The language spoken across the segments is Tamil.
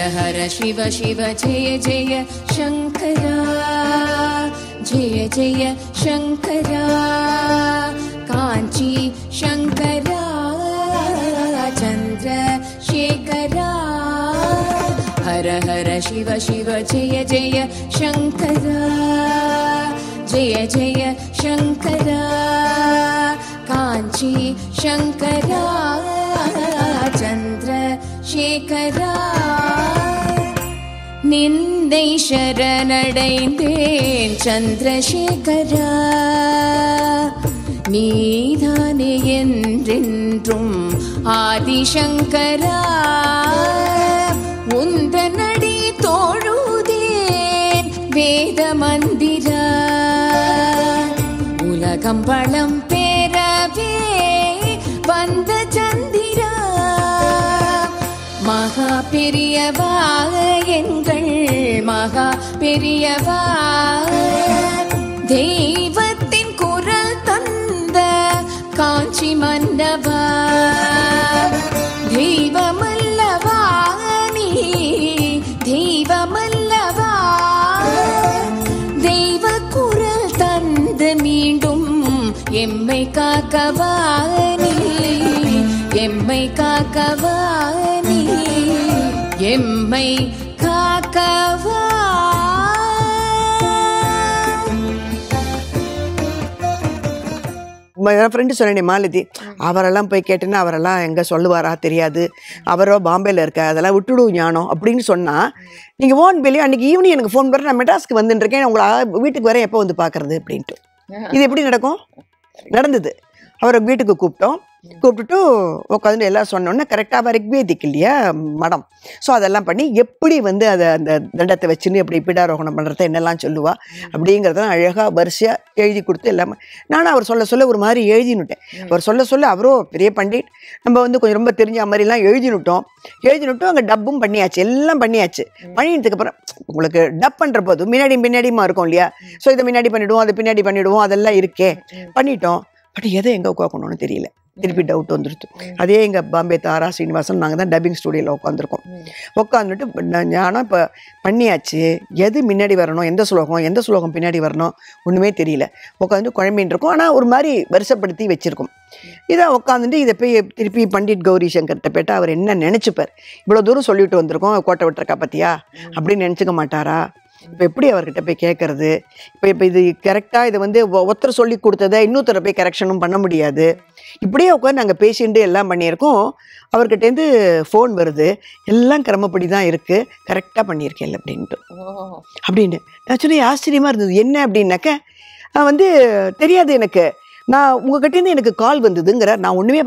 हर शिव शिव जय जय शंकरा जय जय शंकरा कांची शंकरा चंद्रशेखरा हर हर शिव शिव जय जय शंकरा जय जय शंकरा कांची शंकरा चंद्रशेखरा निन्नै शरणடைந்தேன் சந்திரசேகரா நீதானே என்றென்றும் ஆதிசங்கரா உந்தனடி தோழுதேன் வேத மந்திரா உலகம் பலம் பேரவே வந்த சந்திரா மகா பெரியவா எங்கள் மகா பெரியவா தெய்வத்தின் குரல் தந்த காஞ்சி மன்னவா தெய்வமல்லவா நீ தெய்வமல்லவா தெய்வ குரல் தந்து மீண்டும் எம்மை காக்கவா நீ எம்மை காக்கவா நீ எம்மை காக்கவா. என் ஃப்ரெண்டு சொன்னேன் மாலதி, அவரெல்லாம் போய் கேட்டேன்னா அவரெல்லாம் எங்கே சொல்லுவாரா தெரியாது, அவரோ பாம்பேயில் இருக்க, அதெல்லாம் விட்டுடும் ஞானம் அப்படின்னு சொன்னால் நீங்கள் ஓன் பில்லி அன்றைக்கி ஈவினிங் எனக்கு ஃபோன் பண்ணி நான் மெட்ராஸ்க்கு வந்துட்டுருக்கேன், உங்களை வீட்டுக்கு வர எப்போ வந்து பார்க்குறது அப்படின்ட்டு. இது எப்படி நடக்கும்? நடந்தது. அவரை வீட்டுக்கு கூப்பிட்டுட்டு உட்காந்து எல்லாம் சொன்னோன்னே கரெக்டாக ரிக்வேதிக்கு இல்லையா மடம், ஸோ அதெல்லாம் பண்ணி எப்படி வந்து அதை அந்த தண்டத்தை வச்சுன்னு எப்படி பீடாரோகணம் பண்ணுறத என்னெல்லாம் சொல்லுவா அப்படிங்கிறதெல்லாம் அழகாக வரிசையாக எழுதி கொடுத்து எல்லாமே நானும் அவர் சொல்ல ஒரு மாதிரி எழுதினுட்டேன். அவர் சொல்ல அவரோ பெரிய பண்டிட், நம்ம வந்து கொஞ்சம் ரொம்ப தெரிஞ்ச மாதிரிலாம் எழுதினுட்டோம். அங்கே டப்பும் பண்ணியாச்சு, எல்லாம் பண்ணியாச்சு. பண்ணினதுக்கு அப்புறம் உங்களுக்கு டப் பண்ணுற போது பின்னாடியுமா இருக்கும் இல்லையா, ஸோ இதை முன்னாடி பண்ணிவிடுவோம், அதை பின்னாடி பண்ணிவிடுவோம், அதெல்லாம் இருக்கே பண்ணிட்டோம். பட் எதை எங்கே உட்காக்கணும்னு தெரியல, திருப்பி டவுட் வந்துடுது. அதே எங்கள் பாம்பே தாரா ஸ்ரீனிவாசன் நாங்கள் தான் டப்பிங் ஸ்டூடியோவில் உட்காந்துட்டு ஞானம் இப்போ பண்ணியாச்சு, எது முன்னாடி வரணும், எந்த ஸ்லோகம் பின்னாடி வரணும் ஒன்றுமே தெரியல. உட்காந்து குழம்பின்னு இருக்கும், ஆனால் ஒரு மாதிரி வருஷப்படுத்தி வச்சுருக்கோம். இதை உட்காந்துட்டு இதை போய் திருப்பி பண்டிட் கௌரி சங்கர்கிட்ட போய்ட்டு அவர் என்ன நினச்சிப்பார், இவ்வளோ தூரம் சொல்லிட்டு வந்திருக்கோம், கோட்டை விட்டுருக்கா பற்றியா அப்படின்னு நினச்சிக்க மாட்டாரா, இப்போ எப்படி அவர்கிட்ட போய் கேட்கறது, இப்போ இது கரெக்டாக இதை வந்து ஒருத்தர் சொல்லி கொடுத்ததை இன்னொருத்தரை போய் கரெக்ஷனும் பண்ண முடியாது. இப்படியே உட்காந்து நாங்கள் பேசிட்டு எல்லாம் பண்ணியிருக்கோம். அவர்கிட்டேருந்து ஃபோன் வருது, எல்லாம் கிரமப்படி தான் இருக்குது, கரெக்டாக பண்ணியிருக்கேன் அப்படின்னு. நான் சொன்னேன் ஆச்சரியமாக இருந்தது. என்ன அப்படின்னாக்க வந்து தெரியாது எனக்கு, நான் உங்ககிட்டேருந்து எனக்கு கால் வந்ததுங்கிற, நான் ஒன்றுமே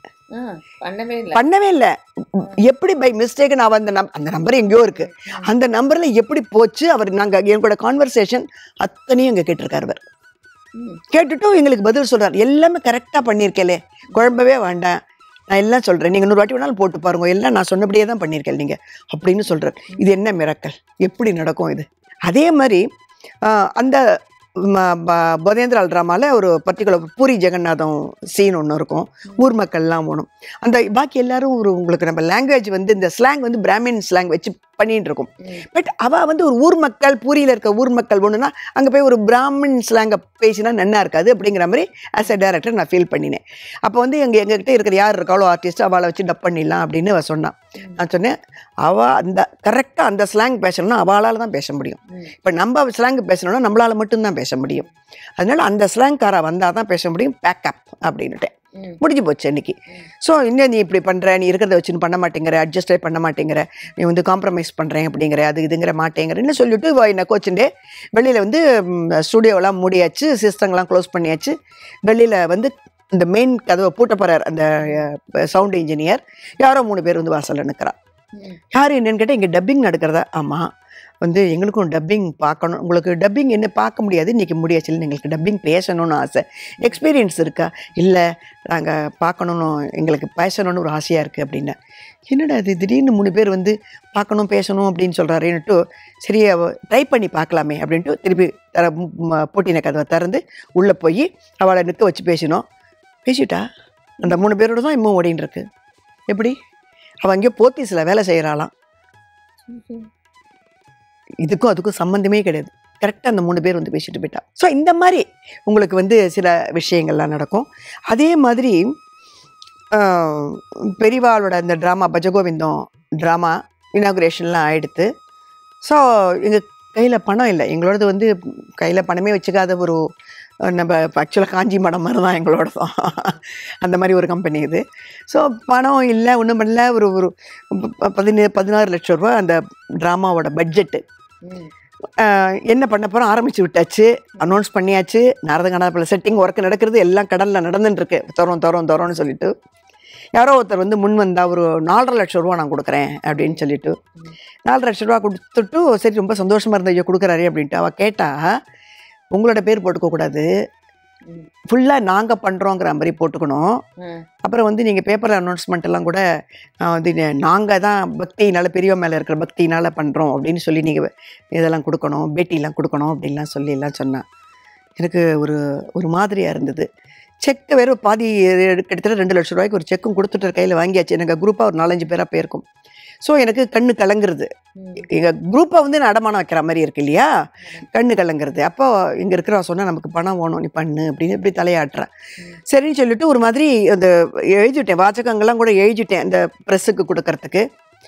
பண்ணவே இல்லை. எப்படி பை மிஸ்டேக் நான் அந்த நம்பர் எங்கேயோ இருக்கு, அந்த நம்பர்ல எப்படி போச்சு, அவர் நாங்கள் எங்களோட கான்வர்சேஷன் அத்தனையும் எங்க கேட்டிருக்காரு. அவர் கேட்டுட்டு எங்களுக்கு பதில் சொல்றாரு, எல்லாமே கரெக்டாக பண்ணியிருக்கேலே, குழம்பவே வேண்டாம், நான் எல்லாம் சொல்கிறேன், நீங்கள் 100 வாட்டி வேணாலும் போட்டு பாருங்க, எல்லாம் நான் சொன்னபடியே தான் பண்ணியிருக்கேன் நீங்கள் அப்படின்னு சொல்கிறார். இது என்ன மிராக்கல், எப்படி நடக்கும் இது? அதே மாதிரி அந்த போதேந்திரால் ட்ராமாவில் ஒரு பர்டிகுலர் பூரி ஜெகநாதம் சீன் ஒன்று இருக்கும், ஊர் மக்கள்லாம் போகணும். அந்த பாக்கி எல்லாரும் உங்களுக்கு நம்ம லாங்குவேஜ் வந்து இந்த ஸ்லாங் வந்து பிராமின் ஸ்லாங் வச்சு பண்ணிட்டு இருக்கும். பட் அவள் வந்து ஒரு ஊர் மக்கள், பூரியில் இருக்க ஊர் மக்கள் ஒன்றுனா அங்கே போய் ஒரு பிராமின் ஸ்லாங்கை பேசினா நன்னா இருக்காது அப்படிங்கிற மாதிரி ஆஸ் எ டைரக்டர் நான் ஃபீல் பண்ணினேன். அப்போ வந்து எங்ககிட்ட இருக்கிற யார் இருக்காளோ ஆர்டிஸ்ட், அவளை வச்சு டப் பண்ணிடலாம் அப்படின்னு அவள் சொன்னான். நான் சொன்னேன், அவள் அந்த கரெக்டாக அந்த ஸ்லாங் பேசணும்னா அவளால் தான் பேச முடியும். இப்போ நம்ம ஸ்லாங் பேசணும்னா நம்மளால் மட்டும்தான் பேச முடியும். அதனால அந்த ஸ்லாங்காரா வந்தால் தான் பேச முடியும், பேக்கப் அப்படின்னுட்டேன். முடிஞ்சு போச்சு அன்றைக்கி. ஸோ இன்னும் நீ இப்படி பண்ணுற, நீ இருக்கிறத வச்சுன்னு பண்ண மாட்டேங்கிற, அட்ஜஸ்டே பண்ண மாட்டேங்கிற, நீ வந்து காம்ப்ரமைஸ் பண்ணுறேன் அப்படிங்கிற, அது இதுங்கிற மாட்டேங்கிறன்னு சொல்லிவிட்டு என்னை கோச்சுண்டே வெளியில் வந்து ஸ்டூடியோவெல்லாம் மூடியாச்சு, சிஸ்டங்கெலாம் க்ளோஸ் பண்ணியாச்சு. வெளியில் வந்து இந்த மெயின் கதவை பூட்ட போகிறார் அந்த சவுண்ட் இன்ஜினியர். யாரோ 3 பேர் வந்து வாசலில் நிற்கிறா. யார் என்னன்னு கேட்டால் இங்கே டப்பிங் நடக்கிறதா? ஆமாம், வந்து எங்களுக்கும் டப்பிங் பார்க்கணும். உங்களுக்கு டப்பிங் என்ன பார்க்க முடியாது, இன்றைக்கி முடியாச்சு, இல்லை எங்களுக்கு டப்பிங் பேசணும்னு ஆசை. எக்ஸ்பீரியன்ஸ் இருக்கா? இல்லை, நாங்கள் பார்க்கணுன்னு, எங்களுக்கு பேசணுன்னு ஒரு ஆசையாக இருக்குது அப்படின்னா. என்னடா அது திடீர்னு 3 பேர் வந்து பார்க்கணும் பேசணும் அப்படின்னு சொல்கிறாருன்னுட்டு, சரி ட்ரை பண்ணி பார்க்கலாமே அப்படின்ட்டு திருப்பி போட்டின கதவை திறந்து உள்ளே போய் அவளை நிற்க வச்சு பேசிட்டா. அந்த 3 பேரோடு தான் இன்னும் ஓடின்னு இருக்கு. எப்படி? அவள் அங்கேயோ போத்தீஸில் வேலை செய்கிறாளாம். இதுக்கும் அதுக்கும் சம்மந்தமே கிடையாது. கரெக்டாக அந்த 3 பேர் வந்து பேசிட்டு போயிட்டா. ஸோ இந்த மாதிரி உங்களுக்கு வந்து சில விஷயங்கள்லாம் நடக்கும். அதே மாதிரி பெரியவாளோட அந்த ட்ராமா பஜகோவிந்தம் ட்ராமா இனாகுரேஷன்லாம் ஆகிடுது. ஸோ எங்கள் கையில் பணம் இல்லை. எங்களோடது வந்து கையில் பணமே வச்சுக்காத ஒரு நம்ம ஆக்சுவலாக காஞ்சி மடம் மாதிரி தான் எங்களோட தான். அந்த மாதிரி ஒரு கம்பெனி இது. ஸோ பணம் இல்லை, ஒன்றும் பண்ணல. ஒரு 16 லட்சம் ரூபா அந்த ட்ராமாவோட பட்ஜெட்டு. என்ன பண்ண போகிறோம் ஆரம்பித்து விட்டாச்சு, அனௌன்ஸ் பண்ணியாச்சு. நாரதகணாபில் செட்டிங் ஒர்க் நடக்கிறது, எல்லாம் கடலில் நடந்துட்டுருக்கு. தரோன்னு சொல்லிட்டு யாரோ ஒருத்தர் வந்து முன் வந்தால் ஒரு 4.5 லட்சம் ரூபா நான் கொடுக்குறேன் அப்படின்னு சொல்லிட்டு 4 லட்சம் ரூபா கொடுத்துட்டு சரி ரொம்ப சந்தோஷமாக இருந்த ஐயோ கொடுக்குறாரு அப்படின்ட்டு அவள் கேட்டால், உங்களோட பேர் போட்டுக்கக்கூடாது, ஃபுல்லாக நாங்கள் பண்ணுறோங்கிற மாதிரி போட்டுக்கணும். அப்புறம் வந்து நீங்கள் பேப்பரில் அனௌன்ஸ்மெண்ட் எல்லாம் கூட வந்து நாங்கள் தான் பக்தியினால் பெரியவ மேலே இருக்கிற பக்தியினால் பண்ணுறோம் அப்படின்னு சொல்லி நீங்கள் இதெல்லாம் கொடுக்கணும், பேட்டிலாம் கொடுக்கணும் அப்படின்லாம் சொல்லி எல்லாம் சொன்னான். எனக்கு ஒரு மாதிரியாக இருந்தது. செக்கை வேறு பாதி கிட்டத்தட்ட 2 லட்சம் ரூபாய்க்கு ஒரு செக்கும் கொடுத்துட்டு கையில் வாங்கியாச்சு. எனக்கு குரூப்பாக ஒரு 4-5 பேராக போயிருக்கும். ஸோ எனக்கு கண்ணு கலங்குறது. எங்கள் குரூப்பை வந்து நான் அடமானம் வைக்கிற மாதிரி இருக்கு இல்லையா, கண்ணு கலங்குறது. அப்போ இங்கே இருக்கிற சொன்னால் நமக்கு பணம் வேணும், நீ பண்ணு அப்படின்னு இப்படி தலையாட்டுறேன். சரின்னு சொல்லிட்டு ஒரு மாதிரி அந்த எழுதிட்டேன், வாசகங்கள்லாம் கூட எழுதிட்டேன் அந்த ப்ரெஸ்ஸுக்கு கொடுக்கறதுக்கு.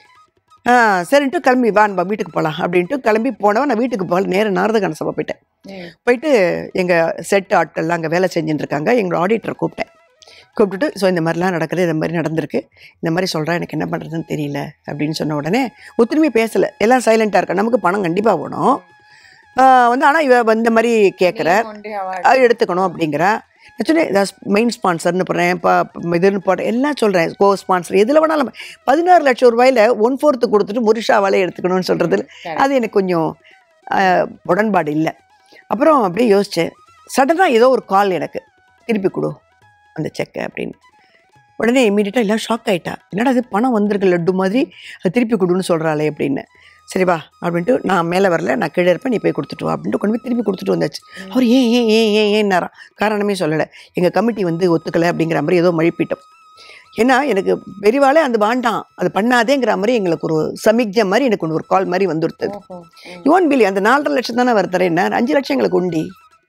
சரின்ட்டு கிளம்பி வான்பா வீட்டுக்கு போகலாம் அப்படின்ட்டு கிளம்பி போனவன் நான் வீட்டுக்கு போகல, நேரம் நாரதகான சபை போயிட்டேன். போயிட்டு எங்கள் செட் ஆட்கள்லாம் அங்கே வேலை செஞ்சுட்டு இருக்காங்க. எங்களோட ஆடிட்டரை கூப்பிட்டுட்டு ஸோ இந்த மாதிரிலாம் நடக்குது, இந்த மாதிரி நடந்திருக்கு, இந்த மாதிரி சொல்கிறேன், எனக்கு என்ன பண்ணுறதுன்னு தெரியல அப்படின்னு சொன்ன உடனே ஒத்துருமே பேசலை, எல்லாம் சைலண்ட்டாக இருக்கா. நமக்கு பணம் கண்டிப்பாக வேணும் வந்து, ஆனால் இவ இந்த மாதிரி கேட்குற எடுத்துக்கணும் அப்படிங்கிற. ஆக்சுவலி மெயின் ஸ்பான்சர்னு போடுறேன், இப்போ இதுன்னு போடுறேன், எல்லாம் சொல்கிறேன், கோ ஸ்பான்சர் எதில் வேணாலும் 16 லட்சம் ரூபாயில் 1/4 கொடுத்துட்டு முருஷாவாலே எடுத்துக்கணும்னு சொல்கிறது அது எனக்கு கொஞ்சம் உடன்பாடு இல்லை. அப்புறம் அப்படியே யோசித்தேன். சடனாக ஏதோ ஒரு கால் எனக்கு, திருப்பி கொடு அந்த செக்கை அப்படின்னு. உடனே இம்மீடியட்டாக எல்லாம் ஷாக் ஆகிட்டா, என்னடா அது பணம் வந்திருக்கு லட்டு மாதிரி, அது திருப்பி கொடுன்னு சொல்கிறாளே அப்படின்னு. சரிவா அப்படின்ட்டு நான் மேலே வரல, நான் கீழே இருப்பேன், நீ போய் கொடுத்துட்டு வா அப்படின்ட்டு கொண்டு போய் திருப்பி கொடுத்துட்டு வந்தாச்சு. அவர் ஏன்னாராம், காரணமே சொல்லலை. எங்கள் கமிட்டி வந்து ஒத்துக்கலை அப்படிங்கிற மாதிரி ஏதோ மழுப்பிட்டோம். ஏன்னா எனக்கு பெரியவாளே அந்த வாண்டாம், அது பண்ணாதேங்கிற மாதிரி எங்களுக்கு ஒரு சமிக்ஜை மாதிரி எனக்கு ஒரு கால் மாதிரி வந்துடுது. யுவன் பில்லி அந்த 4.5 லட்சம் தானே வருத்தரேன், என்ன 5 லட்சம் எங்களுக்கு உண்டி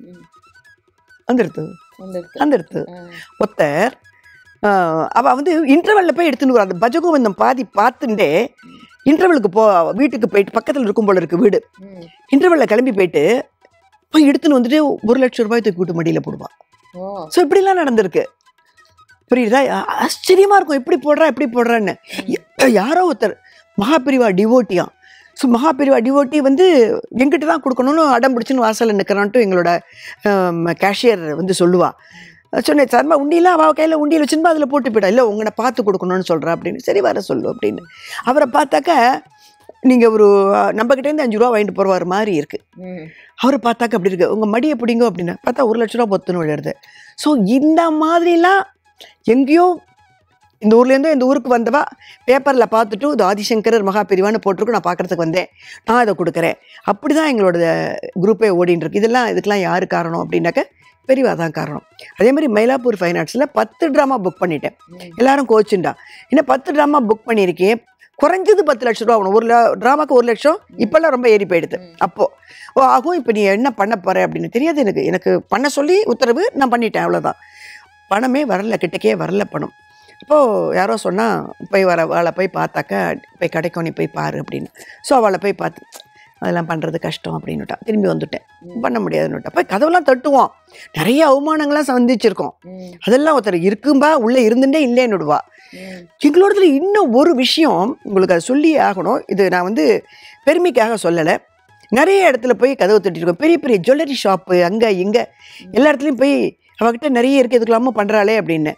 வந்துடுது. ஒருத்தர் அவள் வந்து இன்டர்வெல்ல போய் எடுத்துன்னு அந்த பஜகோவிந்தம் பாதி பார்த்துட்டே இன்டர்வெலுக்கு வீட்டுக்கு போயிட்டு பக்கத்தில் இருக்கும் போல இருக்கு வீடு. இன்டர்வெல்ல கிளம்பி போயிட்டு போய் எடுத்துன்னு வந்துட்டு 1 லட்சம் ரூபாய் தூக்கி விட்டு மடியில் போடுவா. ஸோ இப்படிலாம் நடந்திருக்கு. புரியுதா? ஆச்சரியமா இருக்கும், எப்படி போடுறான்னு. யாரோ ஒருத்தர் மகாபிரிவா டிவோட்டியா. ஸோ மகாபிரிவா டிவோட்டி வந்து எங்கிட்ட தான் கொடுக்கணும்னு அடம் பிடிச்சின்னு வாசலில் நிற்கிறான்ட்டு எங்களோட கேஷியர் வந்து சொல்லுவா. சொன்னேன், சர்மா உண்டியெல்லாம் அவள் கையில் உண்டியில் வச்சுருந்தா அதில் போட்டு போயிட்டா. இல்லை உங்களை பார்த்து கொடுக்கணும்னு சொல்கிறா அப்படின்னு. சரி வர சொல்லு அப்படின்னு. அவரை பார்த்தாக்க நீங்கள் ஒரு நம்மக்கிட்டேருந்து 5 ரூபா வாங்கிட்டு போகிற மாதிரி இருக்குது. அவரை பார்த்தாக்க அப்படி இருக்குது, உங்கள் மடியை பிடிங்க அப்படின்னு பார்த்தா 1 லட்ச ரூபா பொத்துன்னு விழுறது. ஸோ இந்த மாதிரிலாம் எங்கேயோ இந்த ஊர்லேருந்தோ இந்த ஊருக்கு வந்தவா பேப்பரில் பார்த்துட்டு இது ஆதிசங்கரர் மகாபிரிவான்னு போட்டிருக்கு, நான் பார்க்குறதுக்கு வந்தேன், நான் அதை கொடுக்குறேன். அப்படி தான் எங்களோட குரூப்பே ஓடின்னு இருக்கு. இதுக்கெல்லாம் யார் காரணம் அப்படின்னாக்க பெரியவா தான் காரணம். அதே மாதிரி மயிலாப்பூர் ஃபைன் ஆர்ட்ஸில் 10 ட்ராமா புக் பண்ணிட்டேன். எல்லாரும் கோச்சுண்டா, இன்னும் 10 ட்ராமா புக் பண்ணியிருக்கேன், குறைஞ்சது 10 லட்ச ரூபா ஆகணும். ஒரு ட்ராமாக்கு 1 லட்சம் இப்போல்லாம் ரொம்ப ஏறி போயிடுது. அப்போது ஆகும். இப்போ நீ என்ன பண்ண போகிற அப்படின்னு தெரியாது எனக்கு பண்ண சொல்லி உத்தரவு, நான் பண்ணிட்டேன், அவ்வளோதான். பணமே வரல, கிட்டக்கே வரல பணம். இப்போது யாரோ சொன்னால் போய் அவளை போய் பார்த்தாக்கா போய் கிடைக்கும், நீ போய் பாரு அப்படின்னு. ஸோ அவளை போய் பார்த்து அதெல்லாம் பண்ணுறது கஷ்டம் அப்படின்னுட்டா. திரும்பி வந்துட்டேன், பண்ண முடியாதுன்னுட்டா. போய் கதவெல்லாம் தட்டுவோம், நிறைய அவமானங்கள்லாம் சந்திச்சிருக்கோம். அதெல்லாம் ஒருத்தர் இருக்கும்பா உள்ளே இருந்துட்டே இல்லைன்னுடுவா. எங்களோடதுல இன்னும் ஒரு விஷயம் உங்களுக்கு அதை சொல்லியே ஆகணும். இது நான் வந்து பெருமைக்காக சொல்லலை. நிறைய இடத்துல போய் கதவு தட்டிருக்கோம். பெரிய பெரிய ஜுவல்லரி ஷாப்பு அங்கே இங்கே எல்லா இடத்துலையும் போய் அவகிட்ட நிறைய இருக்குது, இதுக்கெல்லாம பண்ணுறாளே அப்படின்னு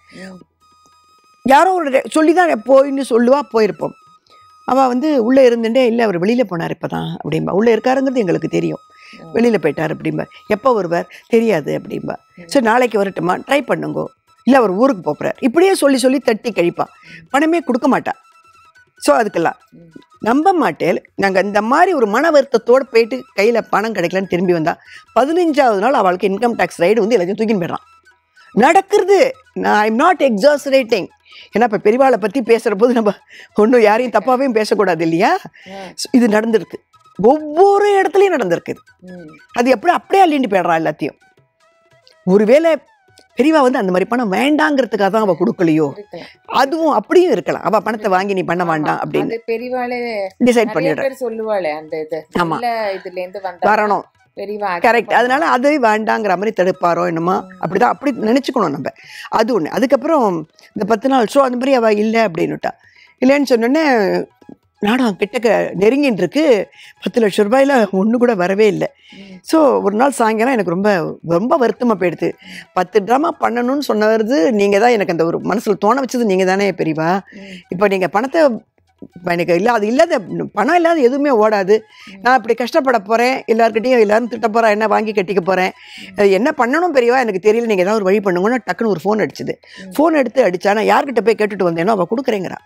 யாரோ ஒரு சொல்லி தான் போயின்னு சொல்லுவா. போயிருப்போம். அவள் வந்து உள்ளே இருந்துட்டே இல்லை அவர் வெளியில் போனார் இப்போ தான் அப்படின்பா. உள்ளே இருக்காருங்கிறது எங்களுக்கு தெரியும், வெளியில் போயிட்டார் அப்படின்பா. எப்போ வருவார் தெரியாது அப்படின்பா. சரி நாளைக்கு வரட்டுமா, ட்ரை பண்ணுங்கோ, இல்லை அவர் ஊருக்கு போகிறார், இப்படியே சொல்லி தட்டி கழிப்பா. பணமே கொடுக்க மாட்டா. ஸோ அதுக்கெல்லாம் நம்ப மாட்டேன். நாங்கள் இந்த மாதிரி ஒரு மன வருத்தத்தோடு போயிட்டு கையில் பணம் கிடைக்கலன்னு திரும்பி வந்தால் 15ஆவது நாள் அவளுக்கு இன்கம் டேக்ஸ் ரைடு வந்து எல்லாத்தையும் தூக்கின்னு போயிடறான். நடக்கிறது. நான் ஐம் நாட் எக்ஸாசரேட்டிங். ஏன்னா இப்போ பெரியவாளை பற்றி பேசுகிற போது நம்ம ஒன்றும் யாரையும் தப்பாகவும் பேசக்கூடாது இல்லையா. இது நடந்திருக்கு, ஒவ்வொரு இடத்துலையும் நடந்திருக்கு. அது எப்படி அப்படியே அள்ளிட்டு போயிடுறா எல்லாத்தையும். ஒருவேளை பெரியவா வந்து அந்த மாதிரி பணம் வேண்டாங்கிறதுக்காக தான் அவ கொடுக்கலையோ, அதுவும் அப்படியும் இருக்கலாம். அவ பணத்தை வாங்கி நீ பண்ண வேண்டாம் அப்படின்னு பெரியவாளே டிசைட் பண்ணிடுற சொல்லுவாளே அந்த இது. ஆமா, இதுல இருந்து வரணும், கரெக்ட். அதனால அது வேண்டாங்கிற மாதிரி தடுப்பாரோ என்னமா, அப்படிதான் அப்படி நினைச்சுக்கணும் நம்ம. அது ஒண்ணு. அதுக்கப்புறம் இந்த 10 நாள் ஷோ அந்த மாதிரி அவ இல்லை அப்படின்னுட்டா. இல்லைன்னு சொன்னோடனே நாடகம் கிட்டக்க நெருங்கின்னு இருக்கு, 10 லட்சம் ரூபாயில ஒன்று கூட வரவே இல்லை. ஸோ ஒரு நாள் சாயங்காலம் எனக்கு ரொம்ப ரொம்ப வருத்தமாக போயிடுது. 10 ட்ராமா பண்ணணும்னு சொன்னது நீங்கள் தான், எனக்கு அந்த ஒரு மனசில் தோண வச்சது நீங்கள் தானே பெரியவா. இப்போ நீங்கள் பணத்தை எனக்கு இல்லை, அது இல்லாத பணம் இல்லாத எதுவுமே ஓடாது. நான் இப்படி கஷ்டப்பட போகிறேன், எல்லாருக்கிட்டையும் எல்லாரும் திட்ட போகிறேன், என்ன வாங்கி கட்டிக்க போகிறேன், என்ன பண்ணணும் பெரியவா எனக்கு தெரியல, நீங்கள் ஏதாவது ஒரு வழி பண்ணுங்கன்னா டக்குன்னு ஒரு ஃபோன் அடிச்சுது. ஃபோன் எடுத்து அடித்தா நான் யார்கிட்ட போய் கேட்டுட்டு வந்தேனோ அவள் கொடுக்குறேங்கிறா.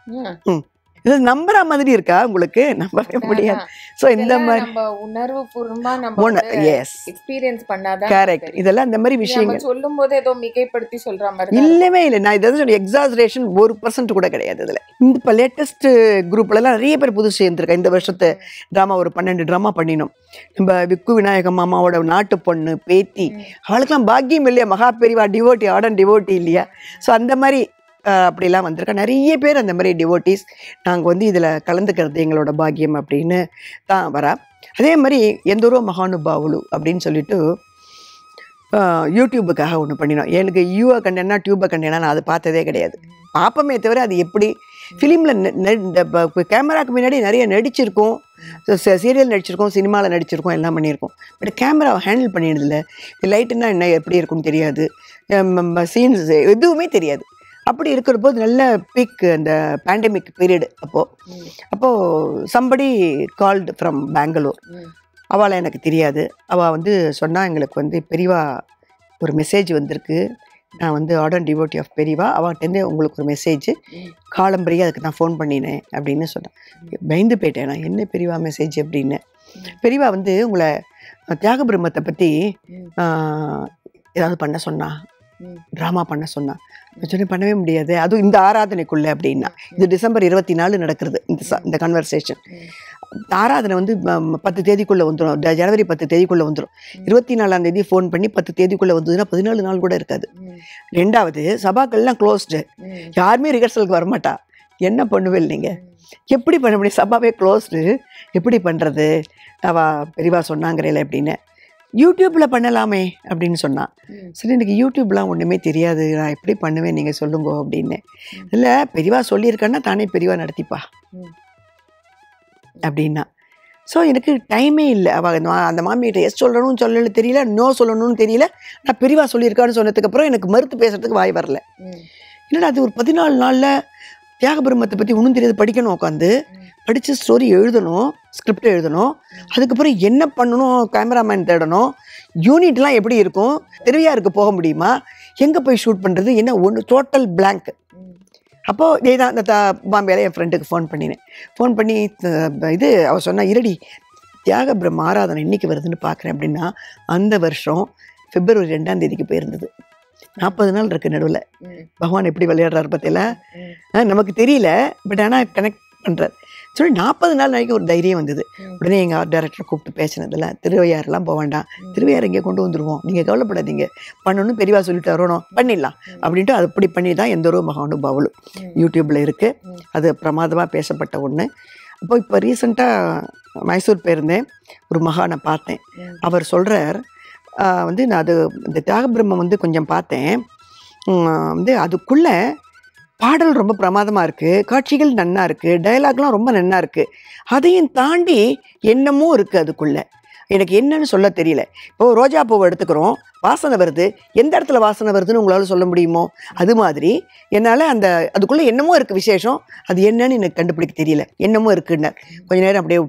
இது நம்புற மாதிரி இருக்கா உங்களுக்கு? நம்பவே முடியாது. ஸோ இந்த மாதிரி உணர்வு பூர்வமா எக்ஸ்பீரியன்ஸ் பண்ணாதான் கரெக்ட். இதெல்லாம் இந்த மாதிரி விஷயங்கள் சொல்லும் போது ஏதோ மிகைப்படுத்தி சொல்ற மாதிரி இல்லவே இல்லை. நான் இதை சொல்லி எக்ஸாஜரேஷன் 1% கூட கிடையாது இதில். இப்போ லேட்டஸ்ட் குரூப்லலாம் நிறைய பேர் புதுசு சேர்ந்துருக்கேன். இந்த வருஷத்து ட்ராமா ஒரு 12 ட்ராமா பண்ணினோம். நம்ம விக்கு விநாயகம் மாமாவோட நாட்டு பொண்ணு பேத்தி, அவளுக்கெல்லாம் பாக்கியம் இல்லையா, Maha Periva devotee, ardent devotee இல்லையா. ஸோ அந்த மாதிரி அப்படிலாம் வந்திருக்கா நிறைய பேர். அந்த மாதிரி டிவோட்டிஸ் நாங்கள் வந்து இதில் கலந்துக்கிறது எங்களோட பாக்கியம் அப்படின்னு தான் வரா. அதே மாதிரி எந்தோரோ மகானுபாவுலு அப்படின்னு சொல்லிட்டு யூடியூபுக்காக ஒன்று பண்ணினோம். எனக்கு யூவை கண்டேன்னா டியூபை கண்டேன்னா நான் அதை பார்த்ததே கிடையாது. பார்ப்போமே தவிர அது எப்படி ஃபிலிமில் கேமராவுக்கு முன்னாடி நிறைய நடிச்சிருக்கோம், சீரியல் நடிச்சிருக்கோம், சினிமாவில் நடிச்சிருக்கோம், எல்லாம் பண்ணியிருக்கோம். பட் கேமராவை ஹேண்டில் பண்ணிடுதில்ல, லைட்டுன்னா என்ன எப்படி இருக்குன்னு தெரியாது, சீன்ஸ் எதுவுமே தெரியாது. அப்படி இருக்கிற போது நல்ல பீக் அந்த பேண்டமிக் பீரியடு. அப்போது சம்படி கால்டு ஃப்ரம் பெங்களூர். அவளை எனக்கு தெரியாது. அவள் வந்து சொன்னால் எங்களுக்கு வந்து பெரியவா ஒரு மெசேஜ் வந்திருக்கு, நான் வந்து ஆர்டன் டிவோட்டி ஆஃப் பெரியவா, அவன்கிட்டேருந்து உங்களுக்கு ஒரு மெசேஜ் காலம்பரியாக அதுக்கு நான் ஃபோன் பண்ணினேன் அப்படின்னு சொன்னேன். பயந்து போயிட்டேன் நான், என்ன பெரியவா மெசேஜ் அப்படின்னு. பெரியவா வந்து உங்களை தியாக பிரம்மத்தை பற்றி ஏதாவது பண்ண சொன்னா, ட்ராமா பண்ண சொன்னா. சொன்னேன் பண்ணவே முடியாது, அதுவும் இந்த ஆராதனைக்குள்ளே அப்படின்னா. இது டிசம்பர் 24 நடக்கிறது இந்த கன்வர்சேஷன். ஆராதனை வந்து 10 தேதிக்குள்ளே வந்துடும், ஜனவரி 10 தேதிக்குள்ளே வந்துடும். 24ஆம் தேதி ஃபோன் பண்ணி 10 தேதிக்குள்ளே வந்ததுன்னா 14 நாள் கூட இருக்காது. ரெண்டாவது சபாக்கள்லாம் க்ளோஸ்டு, யாருமே ரிஹர்சலுக்கு வரமாட்டா. என்ன பண்ணுவேன் நீங்கள், எப்படி பண்ண முடியும், சபாவே க்ளோஸ்டு, எப்படி பண்ணுறது, அவள் பெரியவா சொன்னாங்கிறேல அப்படின்னு. யூடியூப்பில் பண்ணலாமே அப்படின்னு சொன்னான். சரி எனக்கு யூடியூப்லாம் ஒன்றுமே தெரியாது, நான் எப்படி பண்ணுவேன் நீங்கள் சொல்லுங்க அப்படின்னு. இல்லை பெரியவா சொல்லியிருக்கேன்னா தானே பெரியவா நடத்திப்பா அப்படின்னா. ஸோ எனக்கு டைமே இல்லை. அவள் அந்த மாமிகிட்ட எஸ் சொல்லணும்னு சொல்லணும்னு தெரியல, நோ சொல்லணும்னு தெரியல. நான் பெரியவா சொல்லியிருக்கான்னு சொன்னதுக்கப்புறம் எனக்கு மறுத்து பேசுறதுக்கு வாய் வரல. என்னடா அது ஒரு 14 நாளில் தியாக பிரம்மத்தை பற்றி ஒன்றும் தெரியாது, படிக்கணும், உட்காந்து படித்து ஸ்டோரி எழுதணும், ஸ்கிரிப்ட் எழுதணும், அதுக்கப்புறம் என்ன பண்ணணும், கேமராமேன் தேடணும், யூனிட்லாம் எப்படி இருக்கும், திருவையாருக்கு போக முடியுமா, எங்கே போய் ஷூட் பண்ணுறது, என்ன ஒன்று டோட்டல் பிளாங்க். அப்போது இதே தான் இந்த பாம்பேல என் ஃப்ரெண்டுக்கு ஃபோன் பண்ணினேன். ஃபோன் பண்ணி இது அவள் சொன்னா, இருடி தியாக பிரம்ம ஆராதனை இன்னைக்கு வருதுன்னு பார்க்குறேன் அப்படின்னா. அந்த வருஷம் February 2ஆம் தேதிக்கு போயிருந்தது. 40 நாள் இருக்குது நடுவில். பகவான் எப்படி விளையாடுறாரு பார்த்தீங்களா, நமக்கு தெரியல, பட் ஆனால் கனெக்ட் பண்ணுறார். சொல்லி 40 நாள் நாளைக்கு ஒரு தைரியம் வந்தது. உடனே எங்கள் ஆர்ட் டைரக்டரை கூப்பிட்டு பேசினதில்ல, திருவையாறுலாம் போக வேண்டாம், திருவையாறு இங்கே கொண்டு வந்துடுவோம், நீங்கள் கவலைப்படாதீங்க, பண்ணணும்னு பெரியவா சொல்லிட்டு வரணும், பண்ணிடலாம் அப்படின்ட்டு அது அப்படி பண்ணி தான் எந்தோரோ மகானுபாவுலு யூடியூப்பில் இருக்குது. அது பிரமாதமாக பேசப்பட்ட ஒன்று. அப்போ இப்போ ரீசெண்டாக மைசூர் போயிருந்தேன், ஒரு மகானை பார்த்தேன். அவர் சொல்கிறார் வந்து நான் அது இந்த தியாக பிரம்மம் வந்து கொஞ்சம் பார்த்தேன், வந்து அதுக்குள்ளே பாடல் ரொம்ப பிரமாதமாக இருக்குது, காட்சிகள் நன்னா இருக்குது, டயலாக்லாம் ரொம்ப நன்னா இருக்குது, அதையும் தாண்டி என்னமோ இருக்குது அதுக்குள்ளே, எனக்கு என்னன்னு சொல்ல தெரியல. இப்போது ரோஜா பூவை எடுத்துக்கிறோம், வாசனை வருது, எந்த இடத்துல வாசனை வருதுன்னு உங்களால் சொல்ல முடியுமோ, அது மாதிரி என்னால் அந்த அதுக்குள்ளே என்னமோ இருக்குது விசேஷம், அது என்னன்னு எனக்கு கண்டுபிடிக்க தெரியல, என்னமோ இருக்குன்னு கொஞ்ச நேரம் அப்படியே விட்டேன்.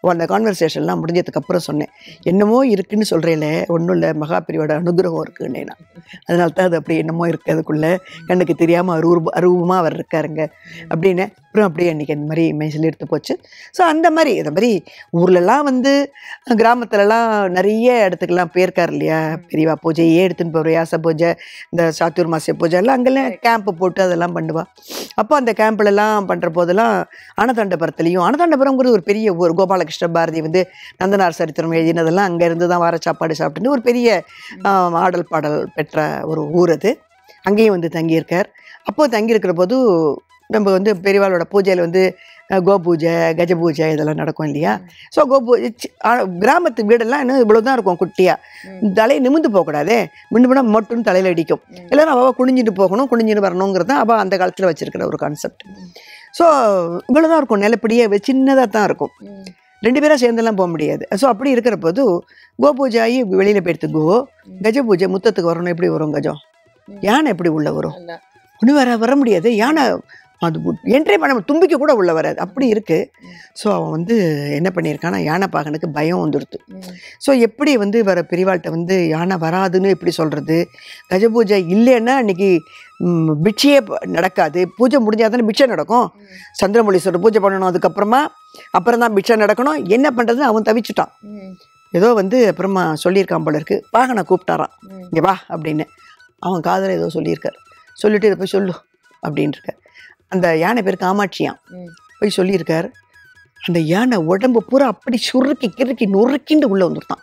அந்த கான்வர்சேஷன்லாம் முடிஞ்சதுக்கப்புறம் சொன்னேன், என்னமோ இருக்குன்னு சொல்கிறேன்ல, ஒன்றும் இல்லை, மகாபிரிவோட அனுகிரகம் இருக்குன்னு. நான் அதனால தான் அது அப்படி என்னமோ இருக்குது அதுக்குள்ளே, கண்ணுக்கு தெரியாமல் அருவமாக அவர் இருக்காருங்க அப்படின்னு. அப்புறம் அப்படியே அன்றைக்கி அந்த மாதிரி மெசேஜ் எடுத்து போச்சு. ஸோ அந்த மாதிரி இந்த மாதிரி ஊர்லெலாம் வந்து கிராமத்துலலாம் நிறைய இடத்துக்கெல்லாம் போயிருக்கார் இல்லையா, பெரியவா பூஜையே எடுத்துன்னு போகிற யாச பூஜை, இந்த சாத்துர்மாசிய பூஜை எல்லாம் அங்கெல்லாம் கேம்ப்பு போட்டு அதெல்லாம் பண்ணுவா. அப்போ அந்த கேம்ப்லலாம் பண்ணுற போதெல்லாம் ஆனதாண்டபுரத்துலேயும், ஆனதாண்டபுரம்ங்கிறது ஒரு பெரிய ஊர், கோபாலகிருஷ்ண பாரதி வந்து நந்தனார் சரித்திரம் எழுதினதெல்லாம் அங்கே இருந்து தான் வார சாப்பாடு சாப்பிட்டுன்னு ஒரு பெரிய ஆடல் பாடல் பெற்ற ஒரு ஊர் அது. அங்கேயும் வந்து தங்கியிருக்கார். அப்போது தங்கியிருக்கிற போது நம்ம வந்து பெரியவாளோட பூஜையில் வந்து கோபூஜை, கஜ பூஜை இதெல்லாம் நடக்கும் இல்லையா. ஸோ கிராமத்து வீடெல்லாம் இன்னும் இவ்வளோ தான் இருக்கும் குட்டியாக, தலையை நிமிந்து போகக்கூடாதே, முன்ன மட்டும் தலையில் அடிக்கும். எல்லோரும் அவள் குனிஞ்சிட்டு போகணும், குனிஞ்சிட்டு வரணுங்கிறது தான் அவள் அந்த காலத்தில் வச்சுருக்கிற ஒரு கான்செப்ட். ஸோ இவ்வளோ தான் இருக்கும், நிலப்படியே சின்னதாக தான் இருக்கும், 2 பேராக சேர்ந்தெல்லாம் போக முடியாது. ஸோ அப்படி இருக்கிற போது கோபூஜை ஆகி வெளியில் போயிடுத்து கோ, கஜ பூஜை முத்தத்துக்கு வரணும். எப்படி வரும் கஜம்? யானை எப்படி உள்ளே வரும்? ஒன்றும் வர முடியாது. யானை அது என்ட்ரி பண்ண தும்பிக்க கூட உள்ளே வராது, அப்படி இருக்குது. ஸோ அவன் வந்து என்ன பண்ணியிருக்கான்னா, யானை பாகனுக்கு பயம் வந்துடுது. ஸோ எப்படி வந்து வர பெரியவாள்கிட்ட வந்து யானை வராதுன்னு எப்படி சொல்கிறது? கஜ பூஜை இல்லைன்னா அன்றைக்கி பிட்சையே நடக்காது, பூஜை முடிஞ்சால் தானே பிட்சை நடக்கும். சந்திரமொழீஸ்வரர் பூஜை பண்ணணும், அப்புறம் தான் பிட்சை நடக்கணும். என்ன பண்ணுறதுன்னு அவன் தவிச்சுட்டான். ஏதோ வந்து அப்புறமா சொல்லியிருக்கான் போல இருக்கு, பாகனை கூப்பிட்டாரான், இங்கே வா அப்படின்னு. அவன் காதில் ஏதோ சொல்லியிருக்கார். சொல்லிவிட்டு இதை போய் சொல்லு அப்படின்ட்டுருக்கார். அந்த யானை பேர் காமாட்சியான். போய் சொல்லியிருக்கார். அந்த யானை உடம்பு பூரா அப்படி சுருக்கி கிறுக்கி நொறுக்கிண்டு உள்ளே வந்துட்டான்.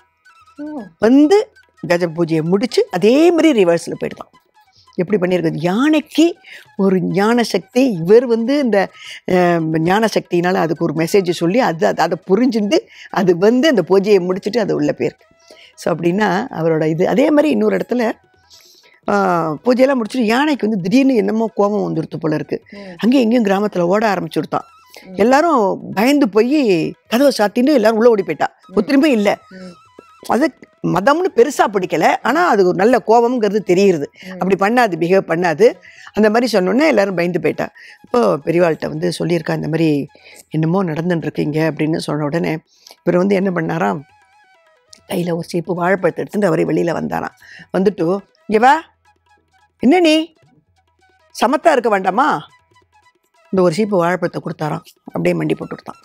வந்து கஜ பூஜையை முடித்து அதே மாதிரி ரிவர்ஸில் போயிடுதான். எப்படி பண்ணியிருக்குது? யானைக்கு ஒரு ஞான சக்தி, இவர் வந்து இந்த ஞான சக்தினால் அதுக்கு ஒரு மெசேஜ் சொல்லி அதை புரிஞ்சுட்டு அது வந்து அந்த பூஜையை முடிச்சுட்டு அது உள்ளே போயிருக்கு. ஸோ அப்படின்னா அவரோட இது. அதே மாதிரி இன்னொரு இடத்துல பூஜையெல்லாம் முடிச்சுட்டு யானைக்கு வந்து திடீர்னு என்னமோ கோபம் வந்துடுத்து போல இருக்கு. அங்கேயும் எங்கேயும் கிராமத்தில் ஓட ஆரம்பிச்சுடுத்தான். எல்லாரும் பயந்து போய் கதவை சாத்தின்னு எல்லாரும் உள்ள ஓடி போயிட்டா. ஒத்துருமே இல்லை. அது மதம்னு பெருசாக பிடிக்கல, ஆனால் அது ஒரு நல்ல கோபம்ங்கிறது தெரியுது. அப்படி பண்ணாது, பிஹேவ் பண்ணாது. அந்த மாதிரி சொன்னோன்னே எல்லாரும் பயந்து போயிட்டா. இப்போ பெரியவாள்கிட்ட வந்து சொல்லியிருக்கா, இந்த மாதிரி என்னமோ நடந்துட்டுருக்கீங்க அப்படின்னு சொன்ன உடனே இவர் வந்து என்ன பண்ணாராம், கையில் ஒரு சீப்பு வாழைப்பழத்தை எடுத்துட்டு அவரே வெளியில் வந்தாராம். வந்துட்டு, இங்கே வா, என்ன நீ சமத்தா இருக்க வேண்டாமா, இந்த ஒரு சீப்பு வாழைப்பழத்தை கொடுத்தாராம். அப்படியே மண்டி போட்டு கொடுத்தான்.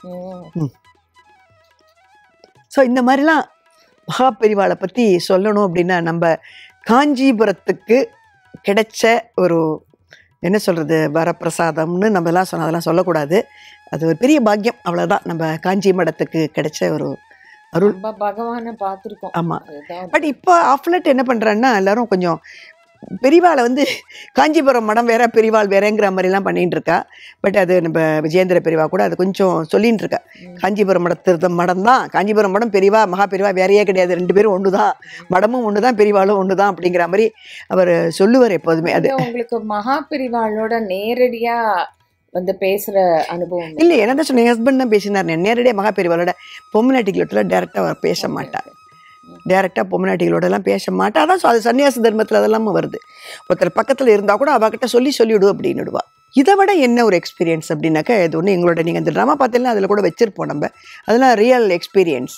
ஸோ இந்த மாதிரிலாம் மகாபெரிவாளை பற்றி சொல்லணும் அப்படின்னா, நம்ம காஞ்சிபுரத்துக்கு கிடைச்ச ஒரு என்ன சொல்கிறது, வரப்பிரசாதம்னு நம்மலாம் சொன்ன அதெல்லாம் சொல்லக்கூடாது. அது ஒரு பெரிய பாக்கியம், அவ்வளோதான். நம்ம காஞ்சி மடத்துக்கு கிடைச்ச ஒரு அருள். பகவானை பார்த்துருக்கோம். ஆமாம். பட் இப்போ ஆஃப்லெட் என்ன பண்ணுறான்னா, எல்லாரும் கொஞ்சம் பெரியவாளை வந்து காஞ்சிபுரம் மடம் வேற, பெரியவாள் வேறேங்கிற மாதிரிலாம் பண்ணிட்டு இருக்கா. பட் அது நம்ம விஜயேந்திர பெரியவா கூட அது கொஞ்சம் சொல்லின்னு இருக்கா. காஞ்சிபுரம் மடம் தான், காஞ்சிபுரம் மடம் பெரியவா, மகா பெரியவா வேறையே கிடையாது, 2 பேரும் ஒன்று தான், மடமும் ஒன்று தான், பெரியவாளும் ஒன்று தான் அப்படிங்கிற மாதிரி அவர் சொல்லுவார் எப்போதுமே. அது உங்களுக்கு மகா பெரியவாளோட நேரடியா வந்து பேசுகிற அனுபவம் இல்லை? என்ன தான் சொன்னேன், ஹஸ்பண்ட் தான் பேசினார். நேரடியாக மகா பெரியவாளோட பொம்னாட்டிகளோட டேரெக்டாக அவர் பேச மாட்டார். டேரெக்டாக பொம்னாட்டிகளோடலாம் பேச மாட்டா. அதான் அது சன்னியாச தர்மத்தில் அதெல்லாம் வருது. ஒருத்தர் பக்கத்தில் இருந்தால் கூட அவகிட்ட சொல்லிவிடு அப்படின்னுடுவா. இதை விட என்ன ஒரு எக்ஸ்பீரியன்ஸ் அப்படின்னாக்கா, இது ஒன்று எங்களோட, நீங்கள் இந்த ட்ராமா பார்த்தீங்கன்னா அதில் கூட வச்சுருப்போம் நம்ம, அதெல்லாம் ரியல் எக்ஸ்பீரியன்ஸ்.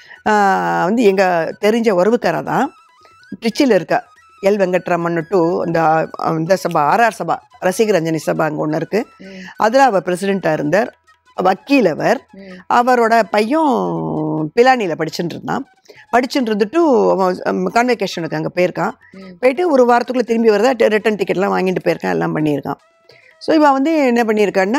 வந்து எங்கள் தெரிஞ்ச உறவுக்காரா தான் திருச்சியில் இருக்கா, எல் வெங்கட்ராமன் டு இந்த சபா, ஆர்ஆர் சபா, ரசிக ரஞ்சனி சபா அங்கே ஒன்று இருக்குது. அதில் அவர் பிரசிடெண்ட்டாக இருந்தார். வக்கீல் அவர். அவரோட பையன் பிலானியில் படிச்சுட்டு இருந்தான். படிச்சுட்டு இருந்துட்டு கான்வெகேஷனுக்கு அங்கே போயிருக்கான். போயிட்டு ஒரு வாரத்துக்குள்ளே திரும்பி வரதா ரிட்டன் டிக்கெட்லாம் வாங்கிட்டு போயிருக்கான், எல்லாம் பண்ணியிருக்கான். ஸோ இவன் வந்து என்ன பண்ணியிருக்கான்னா,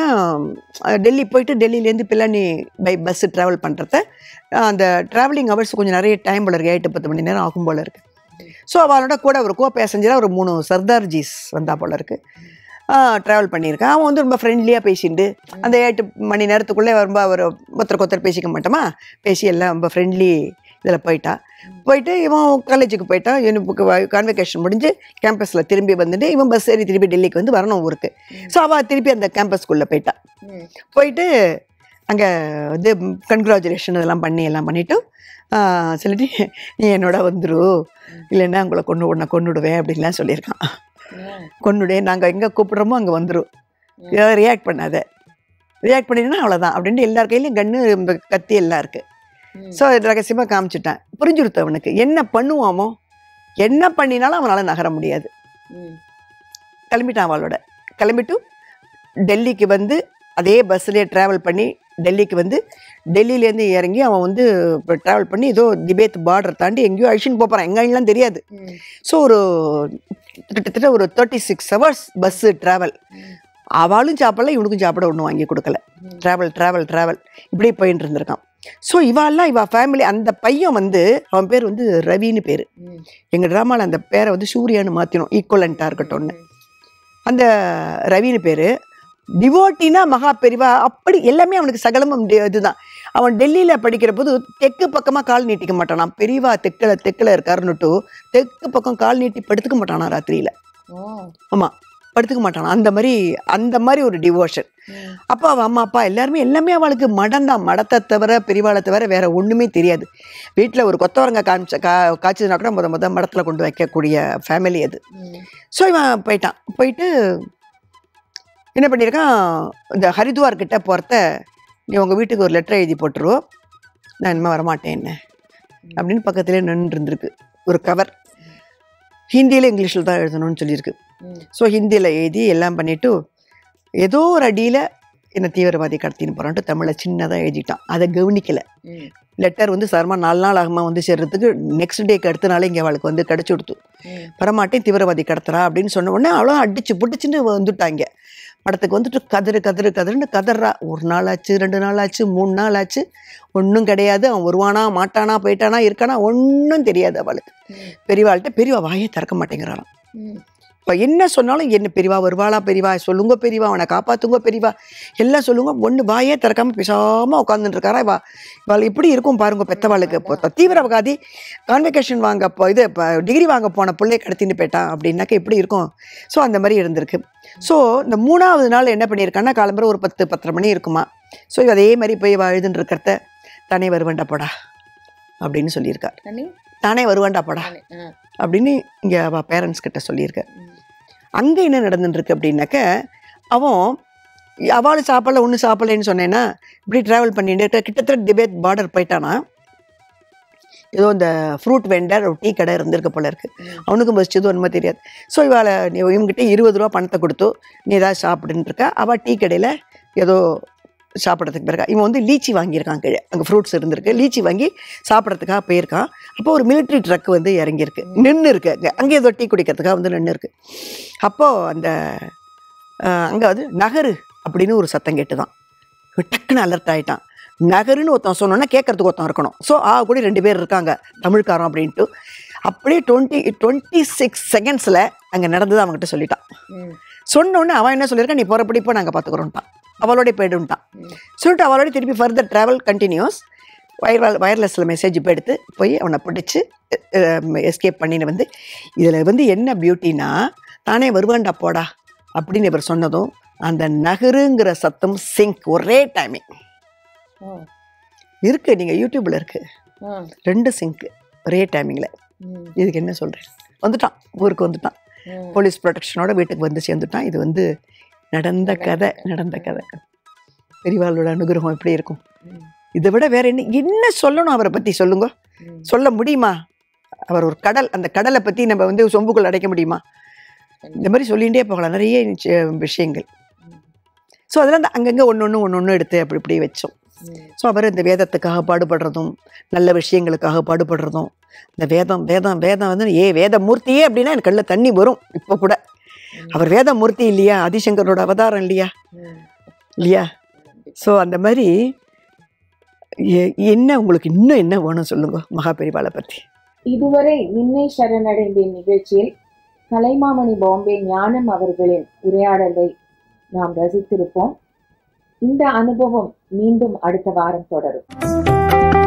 டெல்லி போயிட்டு டெல்லியிலேருந்து பிலானி பஸ்ஸு ட்ராவல் பண்ணுறத, அந்த ட்ராவலிங் ஹவர்ஸ் கொஞ்சம் நிறைய டைம் போல இருக்குது, 8-10 மணி நேரம் ஆகும் போல் இருக்குது. ஸோ அவனோட கூட ஒரு பேசஞ்சராக ஒரு 3 சர்தார்ஜிஸ் வந்தா போல இருக்குது. ட்ராவல் பண்ணியிருக்கான். அவன் வந்து ரொம்ப ஃப்ரெண்ட்லியாக பேசிட்டு அந்த 8 மணி நேரத்துக்குள்ளே ரொம்ப அவர் ஒருத்தருக்கு பேசிக்க மாட்டோமா, பேசி எல்லாம் ரொம்ப ஃப்ரெண்ட்லி இதில் போயிட்டு இவன் காலேஜுக்கு போயிட்டான். எனக்கு கான்வெகேஷன் முடிஞ்சு கேம்பஸில் திரும்பி வந்துட்டு இவன் பஸ் ஏறி திருப்பி டெல்லிக்கு வந்து வரணும் ஊருக்கு. ஸோ அவள் திருப்பி அந்த கேம்பஸ்குள்ளே போயிட்டு அங்கே வந்து கன்க்ராச்சுலேஷன் இதெல்லாம் எல்லாம் பண்ணிவிட்டு சொல்லிட்டு, நீ என்னோட வந்துரு, இல்லைன்னா உங்களை உன்னை கொண்டுடுவேன் அப்படின்லாம் சொல்லியிருக்கான். கொண்டுடே, நாங்கள் எங்கே கூப்பிட்றோமோ அங்கே வந்துடும், ரியாக்ட் பண்ணாத, ரியாக்ட் பண்ணினா அவ்வளோதான் அப்படின்ட்டு எல்லார் கையிலையும் கன்று கத்தி எல்லாம் இருக்குது. ஸோ ரகசியமாக காமிச்சிட்டேன். புரிஞ்சுடுத்து அவனுக்கு என்ன பண்ணுவாமோ, என்ன பண்ணினாலும் அவனால் நகர முடியாது. கிளம்பிட்டான் அவளோட. கிளம்பிட்டு டெல்லிக்கு வந்து அதே பஸ்லேயே ட்ராவல் பண்ணி டெல்லிக்கு வந்து டெல்லியிலேருந்து இறங்கி அவன் வந்து ட்ராவல் பண்ணி ஏதோ திபேத் பார்டர் தாண்டி எங்கேயோ அழிச்சுன்னு போகிறான். எங்கெல்லாம் தெரியாது. ஸோ ஒரு கிட்டத்தட்ட ஒரு 36 hours பஸ்ஸு ட்ராவல். அவளும் சாப்பிடல, இவனுக்கும் சாப்பிட ஒன்றும் வாங்கி கொடுக்கல. ட்ராவல் இப்படியே போயிட்டு இருந்திருக்கான். ஸோ இவ ஃபேமிலி, அந்த பையன் வந்து அவன் பேர் வந்து ரவின்னு பேர். எங்கள் ட்ராமாவில் அந்த பேரை வந்து சூர்யான்னு மாற்றினோம், ஈக்குவலண்ட்டாக இருக்கட்டும்னு. அந்த ரவின்னு பேர். டிவோட்டினா மகா பெரிவா அப்படி எல்லாமே அவனுக்கு சகலமும் இதுதான். அவன் டெல்லியில் படிக்கிற போது தெற்கு பக்கமாக கால் நீட்டிக்க மாட்டானா. பெரியவா தெக்கில் இருக்காருன்னுட்டு தெற்கு பக்கம் கால் நீட்டி படுத்துக்க மாட்டானா ராத்திரியில். ஆமாம், படுத்துக்க மாட்டானா. அந்த மாதிரி ஒரு டிவோஷன். அப்போ அவள் அம்மா அப்பா எல்லாமே அவளுக்கு மடம்தான். மடத்தை தவிர பெரியவாளை தவிர வேற ஒன்றுமே தெரியாது. வீட்டில் ஒரு கொத்தவரங்காய் காய்ச்சதுனா கூட முத மடத்தில் கொண்டு வைக்கக்கூடிய ஃபேமிலி அது. ஸோ இவன் போயிட்டு என்ன பண்ணியிருக்கான், இந்த ஹரித்வார் கிட்ட போகிறத நீ உங்கள் வீட்டுக்கு ஒரு லெட்டர் எழுதி போட்டுருவோம், நான் இனிமேல் வரமாட்டேன் என்ன அப்படின்னு பக்கத்துலேயே நின்று இருந்திருக்கு. ஒரு கவர் ஹிந்தியில் இங்கிலீஷில் தான் எழுதணும்னு சொல்லியிருக்கு. ஸோ ஹிந்தியில் எழுதி எல்லாம் பண்ணிவிட்டு ஏதோ ஒரு அடியில் என்னை தீவிரவாதி கடத்தின்னு போகிறான்ட்டு தமிழை சின்னதாக எழுதிட்டான். அதை கவனிக்கலை. லெட்டர் வந்து சாரமாக 4 நாள் ஆகுமா வந்து சேர்றதுக்கு. நெக்ஸ்ட் டேக்கு அடுத்த நாளே இங்கே அவளுக்கு வந்து கிடச்சி கொடுத்து, வரமாட்டேன் தீவிரவாதி கடத்துறா அப்படின்னு சொன்ன உடனே அவ்வளோ அடிச்சு புடிச்சுன்னு வந்துட்டாங்க. படத்துக்கு வந்துட்டு கதறுன்னு கதறா. 1 நாள் ஆச்சு, 2 நாள் ஆச்சு, 3 நாள் ஆச்சு, ஒன்றும் கிடையாது. அவன் வருவானா மாட்டானா போயிட்டானா இருக்கானா ஒன்றும் தெரியாது அவளுக்கு. பெரியவா வாயே திறக்க மாட்டேங்கிறாராம். இப்போ என்ன சொன்னாலும் என்ன பெரியவா வருவாளா, பெரியவா சொல்லுங்க, பெரியவா அவனை காப்பாற்றுங்க, பெரியவா எல்லாம் சொல்லுங்க. ஒன்று வாயே திறக்காமல் பேசாமல் உட்காந்துட்டு இருக்காரா. இவாள் இப்படி இருக்கும் பாருங்க பெத்தவாளுக்கு. இப்போ தீவிரவாதி கான்வெகேஷன் வாங்க இப்போ டிகிரி வாங்க போன பிள்ளை கடத்தின்னு போயிட்டான் அப்படின்னாக்க எப்படி இருக்கும். ஸோ அந்த மாதிரி இருந்திருக்கு. ஸோ இந்த 3ஆவது நாள் என்ன பண்ணியிருக்கான்னா, காலம்பரம் ஒரு 10-10:30 மணி இருக்குமா. ஸோ அதே மாதிரி போய் எழுதுன்னு இருக்கிறத தானே வருவேண்டாப்படா அப்படின்னு சொல்லியிருக்கார். தானே வருவேண்டாப்படா அப்படின்னு இங்கே அவள் பேரண்ட்ஸ் கிட்ட சொல்லியிருக்க. அங்கே என்ன நடந்துட்டுருக்கு அப்படின்னாக்க, அவள் சாப்பிடல ஒன்றும் சாப்பிடலைன்னு சொன்னேன்னா இப்படி ட்ராவல் பண்ணிட்டு கிட்டத்தட்ட திபேத் பார்டர் போயிட்டானா. ஏதோ இந்த ஃப்ரூட் வெண்டர் ஒரு டீ கடை இருந்திருக்க போல இருக்குது. அவனுக்கும் பசிச்சது ஒன்றுமே தெரியாது. ஸோ இவங்ககிட்ட 20 ரூபா பணத்தை கொடுத்து நீ ஏதாவது சாப்பிடுன்னு இருக்கா. அவள் டீ கடையில் ஏதோ சாப்பிட்றதுக்கு பிறகு இவன் வந்து லீச்சி வாங்கியிருக்கான். கீழே அங்கே ஃப்ரூட்ஸ் இருந்திருக்கு. லீச்சி வாங்கி சாப்பிட்றதுக்காக போயிருக்கான். அப்போ ஒரு மிலிட்ரி ட்ரக் வந்து இறங்கியிருக்கு, நின்று இருக்கு. அங்கே ஏதோ டீ குடிக்கிறதுக்காக வந்து நின்று இருக்கு. அப்போது அங்கே வந்து நகரு அப்படின்னு ஒரு சத்தம் கேட்டு தான் டக்குன்னு அலர்ட் ஆகிட்டான். நகருன்னு ஒருத்தன் சொன்னோன்னா கேட்கறதுக்கு ஒருத்தன் இருக்கணும். ஸோ கூட 2 பேர் இருக்காங்க தமிழ்காரன் அப்படின்ட்டு. அப்படியே 26 செகண்ட்ஸில் அங்கே நடந்தது அவங்ககிட்ட சொல்லிட்டான். சொன்னோன்னே அவன் என்ன சொல்லியிருக்கான், நீ போகிறப்படி இப்போ நாங்கள் பார்த்துக்குறோன்ட்டான். அவளோட போய்டுன்ட்டான். சொல்லிட்டு அவளோட திருப்பி ஃபர்தர் ட்ராவல் கண்டினியூஸ். வயர்லெஸில் மெசேஜ் இப்போ எடுத்து போய் அவனை பிடிச்சி எஸ்கேப் பண்ணின்னு வந்து. இதில் வந்து என்ன பியூட்டினா, தானே வருவான்டா போடா அப்படின்னு இவர் சொன்னதும் அந்த நகருங்கிற சத்தம் சிங்க் ஒரே டைமிங் இருக்கு. நீங்கள் யூடியூப்பில் இருக்கு 2 சிங்க்கு ஒரே டைமிங்கில். இதுக்கு என்ன சொல்கிறேன், வந்துட்டான், ஊருக்கு வந்துட்டான், போலீஸ் ப்ரொடெக்ஷனோட வீட்டுக்கு வந்து சேர்ந்துட்டான். இது வந்து நடந்த கதை. பெரியவாளோட அனுகிரகம் எப்படி இருக்கும். இதை விட வேற என்ன சொல்லணும் அவரை பற்றி சொல்லுங்க. சொல்ல முடியுமா? அவர் ஒரு கடல். அந்த கடலை பற்றி நம்ம வந்து சொம்புக்குள் அடைக்க முடியுமா? இந்த மாதிரி சொல்லிகிட்டே போகலாம், நிறைய விஷயங்கள். ஸோ அதெல்லாம் அங்கங்கே ஒன்று எடுத்து அப்படி வச்சோம். ஸோ அவர் இந்த வேதத்துக்காக பாடுபடுறதும் நல்ல விஷயங்களுக்காக பாடுபடுறதும், இந்த வேதம் வந்து வேதமூர்த்தியே அப்படின்னா எனக்கு கண்ணில் தண்ணி வரும். இப்போ கூட அவர் வேதமூர்த்தி இல்லையா, ஆதிசங்கரோட அவதாரம் இல்லையா. ஸோ அந்த மாதிரி என்ன உங்களுக்கு இன்னும் என்ன வேணும் சொல்லுங்க மகாபெரிவாளை பற்றி. இதுவரை நின்னை சரணடைந்தேன் நிகழ்ச்சியில் கலைமாமணி பாம்பே ஞானம் அவர்களின் உரையாடலை நாம் ரசித்திருப்போம். இந்த அனுபவம் மீண்டும் அடுத்த வாரம் தொடரும்.